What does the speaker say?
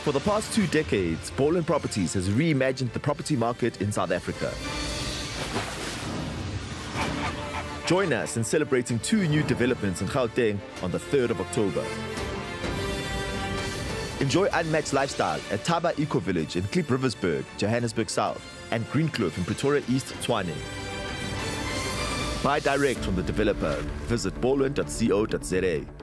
For the past 2 decades, Borland Properties has reimagined the property market in South Africa. Join us in celebrating 2 new developments in Gauteng on the 3rd of October. Enjoy unmatched lifestyle at Thaba-Eco Village in Riversburg, Johannesburg South, and Greenkloof in Pretoria East, Tshwane. Buy direct from the developer. Visit borland.co.za.